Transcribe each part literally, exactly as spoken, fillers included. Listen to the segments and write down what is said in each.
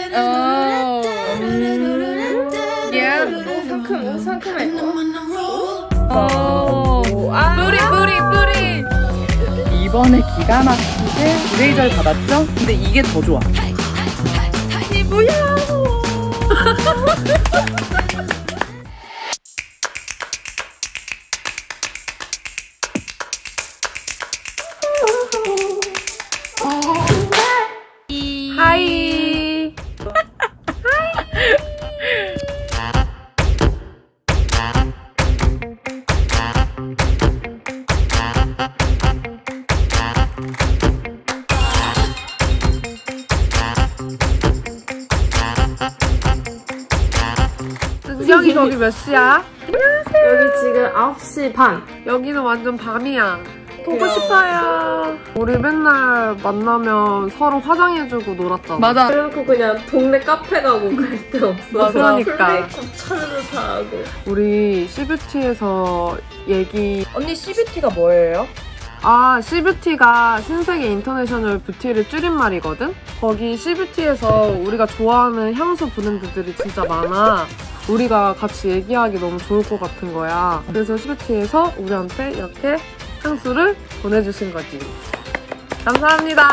어. 예. 오 상큼, 오 상큼해. 어. 아. 뿌리 뿌리 뿌리. 이번에 기가 막히게 이레이저를 받았죠? 근데 이게 더 좋아. 피부야. 하이. 은경이 저기 몇 시야? 안녕하세요. 여기 지금 아홉 시 반. 여기는 완전 밤이야. 보고 귀여워. 싶어요. 우리 맨날 만나면 서로 화장해주고 놀았잖아. 맞아. 그래놓고 그냥 동네 카페 가고 갈 데 없어. 맞아. 그러니까. 풀메이크업 차례로 다 하고. 우리 씨뷰티에서 얘기. 언니 씨뷰티가 뭐예요? 아, 씨뷰티가 신세계 인터내셔널 뷰티를 줄임말이거든? 거기 씨뷰티에서 우리가 좋아하는 향수 브랜드들이 진짜 많아. 우리가 같이 얘기하기 너무 좋을 것 같은 거야. 그래서 씨뷰티에서 우리한테 이렇게 향수를 보내주신 거지. 감사합니다.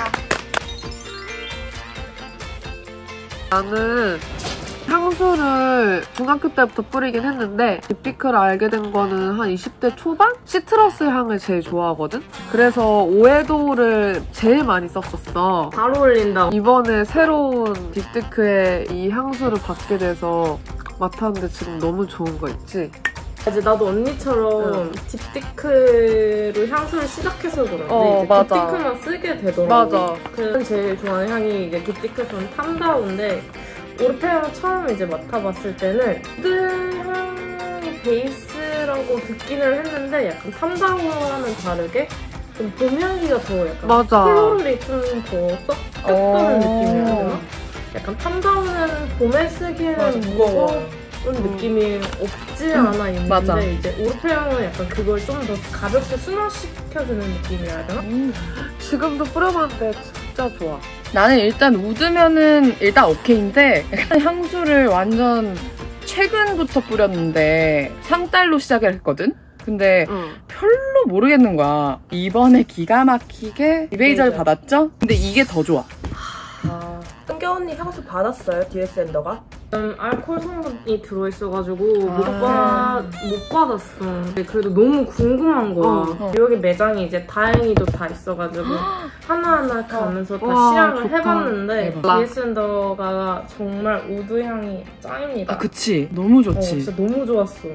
나는 향수를 중학교 때부터 뿌리긴 했는데 립피크를 알게 된 거는 한 이십 대 초반? 시트러스 향을 제일 좋아하거든? 그래서 오에도를 제일 많이 썼었어. 잘 어울린다. 이번에 새로운 딥티크의 이 향수를 받게 돼서 맡았는데 지금 너무 좋은 거 있지? 이제 나도 언니처럼 응. 딥티크로 향수를 시작해서 그런데 어, 이제 맞아. 딥티크만 쓰게 되더라고. 맞아. 그 제일 좋아하는 향이 이제 딥티크에서는 탐다우인데 오르페랑 처음 이제 맡아봤을 때는 우드 향이 베이스라고 듣기는 했는데 약간 탐다우와는 다르게 좀 봄 향기가 더 약간 맞아. 플로럴이 좀 더 쏙 뜯도는 느낌이야 되나? 약간 탐다우는 봄에 쓰기에는 맞아, 무거워. 무거운 느낌이 없지 않아 있는데 맞아. 이제 오르페랑은 약간 그걸 좀 더 가볍게 순화시켜주는 느낌이라 해야 되나? 음. 지금도 뿌려봤는데 진짜 좋아. 나는 일단 우드면은 일단 오케이인데 향수를 완전 최근부터 뿌렸는데 상달로 시작을 했거든? 근데 응. 별로 모르겠는 거야. 이번에 기가 막히게 이레이저를 이레이저. 받았죠? 근데 이게 더 좋아. 아, 은경 언니 향수 받았어요? 디에스 앤더가? 음, 알코올 성분이 들어있어가지고 아. 못, 받, 못 받았어. 근데 그래도 너무 궁금한 거야. 어, 어. 여기 매장이 이제 다행히도 다 있어가지고 하나하나 가면서 다 와, 시향을 좋다. 해봤는데 대박. 디에스 앤더가 정말 우드 향이 짱입니다. 아, 그치? 너무 어, 좋지. 진짜 너무 좋았어.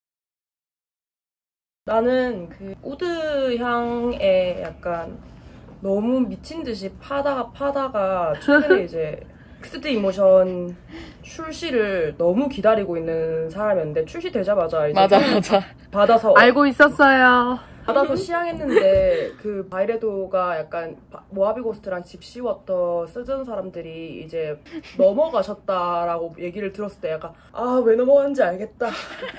나는 그 우드 향에 약간 너무 미친 듯이 파다가 파다가 최근에 이제 넥스트 이모션 출시를 너무 기다리고 있는 사람이었는데 출시되자마자 이제 맞아, 맞아. 받아서 알고 있었어요. 받아서 시향했는데 그 바이레도가 약간 모하비고스트랑 집시워터 쓰던 사람들이 이제 넘어가셨다라고 얘기를 들었을 때 약간 아, 왜 넘어갔는지 알겠다.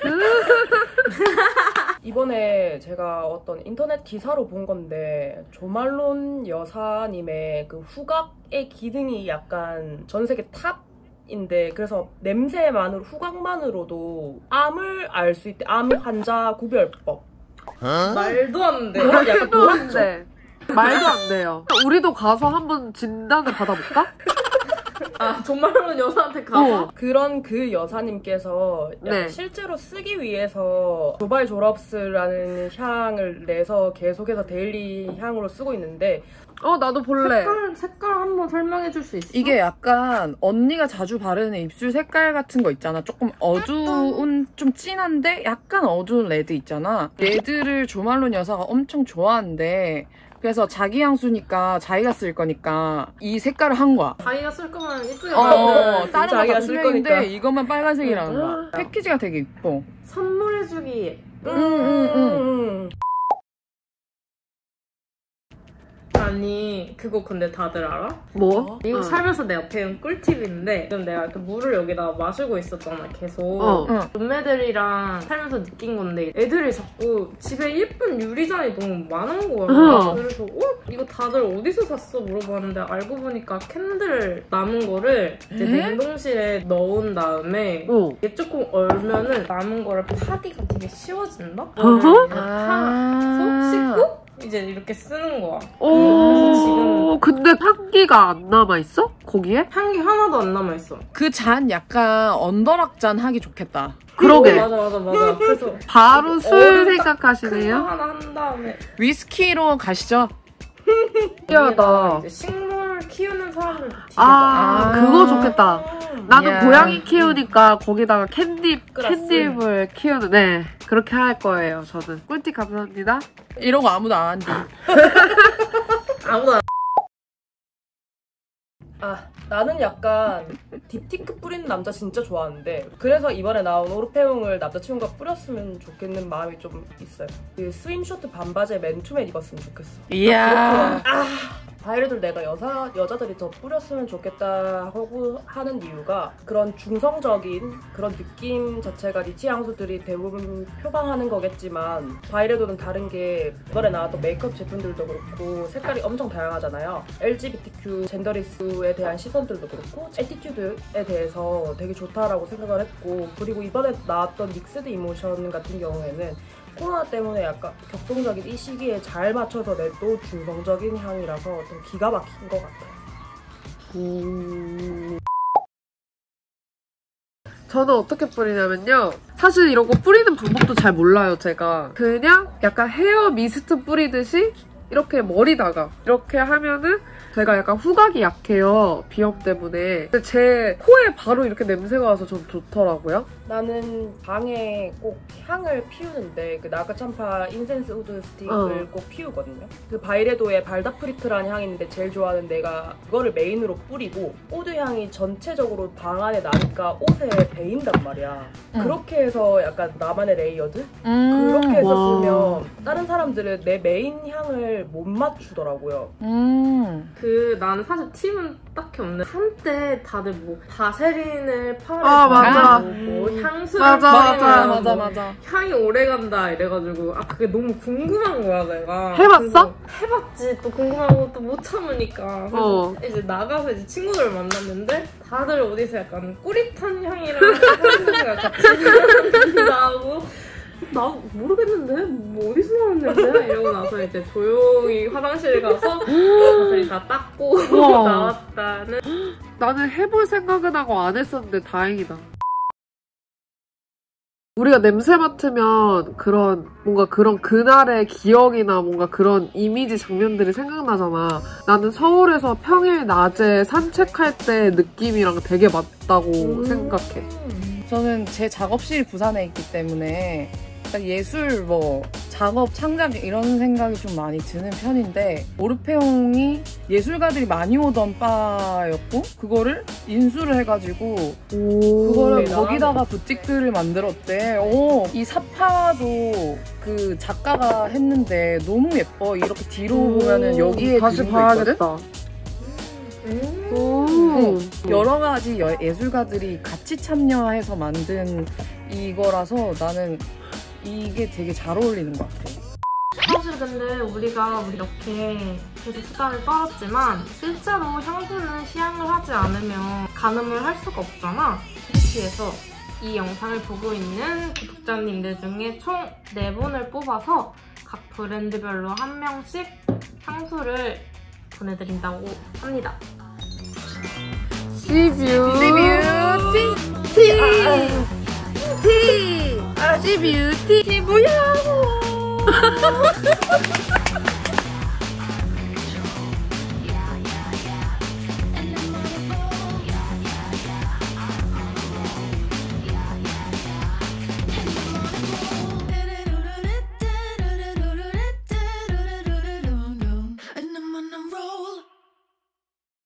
이번에 제가 어떤 인터넷 기사로 본 건데 조말론 여사님의 그 후각의 기능이 약간 전 세계 탑인데 그래서 냄새만으로 후각만으로도 암을 알 수 있대. 암 환자 구별법. 말도 안 돼. 노란 약간 노랗죠? 네. 말도 안 돼요. 우리도 가서 한번 진단을 받아볼까? 아, 정말로 여사한테 가서? 어. 그런 그 여사님께서 약간 네. 실제로 쓰기 위해서 도바이 졸업스라는 향을 내서 계속해서 데일리 향으로 쓰고 있는데 어, 나도 볼래. 색깔, 색깔 한번 설명해 줄 수 있어? 이게 약간 언니가 자주 바르는 입술 색깔 같은 거 있잖아. 조금 어두운, 좀 진한데 약간 어두운 레드 있잖아. 레드를 조말론 여사가 엄청 좋아한대. 그래서 자기 향수니까 자기가 쓸 거니까 이 색깔을 한 거야. 자기가 쓸 거면 이쁘게 어, 만들 다른 자기가 거다 쓸 투명인데 거니까. 이것만 빨간색이라는 거야. 패키지가 되게 이뻐. 선물해주기. 음, 음, 음. 아, 아니 그거 근데 다들 알아? 뭐? 미국 어. 살면서 내가 배운 꿀팁인데 지금 내가 이렇게 물을 여기다 마시고 있었잖아 계속. 어. 응. 룸메들이랑 살면서 느낀 건데 애들이 자꾸 집에 예쁜 유리잔이 너무 많은 거야. 어. 그래서 어? 이거 다들 어디서 샀어? 물어봤는데 알고 보니까 캔들 남은 거를 이제 에? 냉동실에 넣은 다음에 어. 이게 조금 얼면은 남은 거를 파기가 되게 쉬워진다? 어허? 타서 씻고 이제 이렇게 쓰는 거야. 오, 근데 향기가 안 남아있어? 거기에? 향기 하나도 안 남아있어. 그 잔 약간 언더락잔 하기 좋겠다. 그러게. 맞아 맞아 맞아. 그래서 바로 술 얼음 딱 생각하시네요? 큰 거 하나 한 다음에 위스키로 가시죠. 신기하다. 이제 식물 키우는 사람들도 되게 아, 아. 그거 좋겠다. 나는 야. 고양이 키우니까 거기다가 캔딥, 그라스. 캔딥을 키우는, 네. 그렇게 할 거예요, 저는. 꿀팁 감사합니다. 이러고 아무도 안 한디. 아무도 안 아, 나는 약간 딥티크 뿌리는 남자 진짜 좋아하는데 그래서 이번에 나온 오르페움을 남자친구가 뿌렸으면 좋겠는 마음이 좀 있어요. 그 스윙쇼트 반바지에 맨투맨 입었으면 좋겠어. 이야. 아, 바이레돌 내가 여자, 여자들이 더 뿌렸으면 좋겠다 하고 하는 이유가 그런 중성적인 그런 느낌 자체가 리치 향수들이 대부분 표방하는 거겠지만 바이레돌은 다른 게 이번에 나왔던 메이크업 제품들도 그렇고 색깔이 엄청 다양하잖아요. 엘지비티큐 젠더리스에 대한 시선들도 그렇고 애티튜드에 대해서 되게 좋다라고 생각을 했고 그리고 이번에 나왔던 믹스드 이모션 같은 경우에는 코로나 때문에 약간 격동적인 이 시기에 잘 맞춰서 낸또 중성적인 향이라서 좀 기가 막힌 것 같아요. 음... 저는 어떻게 뿌리냐면요. 사실 이런 거 뿌리는 방법도 잘 몰라요, 제가. 그냥 약간 헤어 미스트 뿌리듯이 이렇게 머리다가 이렇게 하면은 제가 약간 후각이 약해요. 비염 때문에. 근데 제 코에 바로 이렇게 냄새가 와서 좀 좋더라고요. 나는 방에 꼭 향을 피우는데 그 나가참파 인센스 우드 스틱을 어. 꼭 피우거든요. 그 바이레도의 발다프리크라는 향이 있는데 제일 좋아하는 내가 그거를 메인으로 뿌리고 오드 향이 전체적으로 방 안에 나니까 옷에 배인단 말이야. 응. 그렇게 해서 약간 나만의 레이어드? 음. 그렇게 해서 와. 쓰면 다른 사람들은 내 메인 향을 못 맞추더라고요. 음. 그 나는 사실 팁은 딱히 없는데 한때 다들 뭐 바세린을 팔에 아, 맞아. 바르고 뭐 향수를 맞아, 바르면 맞아, 뭐 맞아, 맞아. 향이 오래간다 이래가지고 아 그게 너무 궁금한 거야 내가. 해봤어? 그래서 해봤지. 또 궁금하고 또 못 참으니까. 그래서 어. 이제 나가서 이제 친구들을 만났는데 다들 어디서 약간 꾸릿한 향이랑 향수가 같이 나고 나 모르겠는데 뭐 어디서 나온 냄새야 이러고 나서 이제 조용히 화장실 가서 자세히 다 닦고 우와. 나왔다는. 나는 해볼 생각은 하고 안 했었는데 다행이다. 우리가 냄새 맡으면 그런 뭔가 그런 그날의 기억이나 뭔가 그런 이미지 장면들이 생각나잖아. 나는 서울에서 평일 낮에 산책할 때 느낌이랑 되게 맞다고 음. 생각해. 저는 제 작업실이 부산에 있기 때문에 약간 예술 뭐 작업 창작 이런 생각이 좀 많이 드는 편인데 오르페옹이 예술가들이 많이 오던 바였고 그거를 인수를 해가지고 그거를 대단하네. 거기다가 부틱들을 만들었대. 오, 이 사파도 그 작가가 했는데 너무 예뻐. 이렇게 뒤로 보면은 여기에 다시 그림도 있거든? 봐야겠다. 음. 오. 여러 가지 여- 예술가들이 같이 참여해서 만든 이거라서 나는 이게 되게 잘 어울리는 것 같아. 사실 근데 우리가 이렇게 계속 수다를 떨었지만 실제로 향수는 시향을 하지 않으면 가늠을 할 수가 없잖아. 뷰티에서 이 영상을 보고 있는 구독자님들 중에 총 네 분을 뽑아서 각 브랜드별로 한 명씩 향수를 보내드린다고 합니다. 리뷰. 리뷰티! 티. 티. 티 뷰티. 티 뭐야?